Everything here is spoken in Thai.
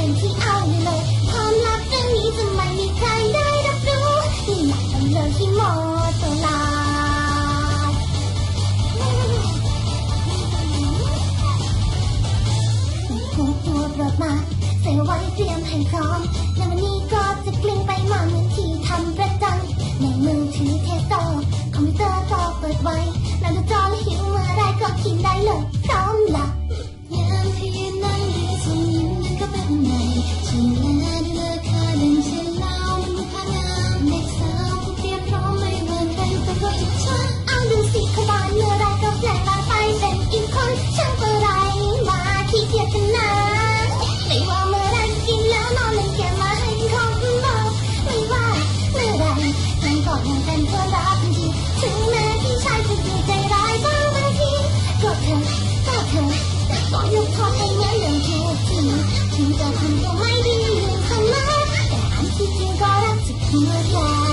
ต็มที่เอาเลยความลับเรื่องนี้จะไม่มีใครได้รับรู้นี่อยากเป็นเรื่องที่โมโตลาตัวเปิดมาใส่ไว้เตรียมให้พร้อมในวันนี้ก็จะกลิ้งไปมาเหมือนที่ทำประจำในมือถือเทสโตคอมพิวเตอร์ก็เปิดไว้แล้วดูจอและหิวเมื่อไรก็กินได้เลยพร้อมละยามที่ยืนนั่งดูส่งยิ้มนั้นก็เป็นไงชิมและดูเลอค่าเดินเช่นเล่ามันดูค่างามเด็กสาวผู้เตรียมพร้อมไม่เหมือนใครแต่ก็อิจฉาเอาดูสิขบานเมื่อไรก็แปลงร่างไปเป็นอีกคนช่างก็ไรมาขี้เกียจกันนะไม่ว่าเมื่อไรกินแล้วนอนเล่นเกมมาให้ของบอกไม่ว่าเมื่อไรมันก็ยังเป็นเพื่อนรักทันทีถึงแม้ที่ชายจะดูใจร้ายบ้างบางทีก็เธอแต่ก็ยกโทษให้เหมือนเดิมทุกทีถึงจะทำตัวไม่ดีลืมคำนั้นแต่อันที่จริงก็รักจากหัวใจ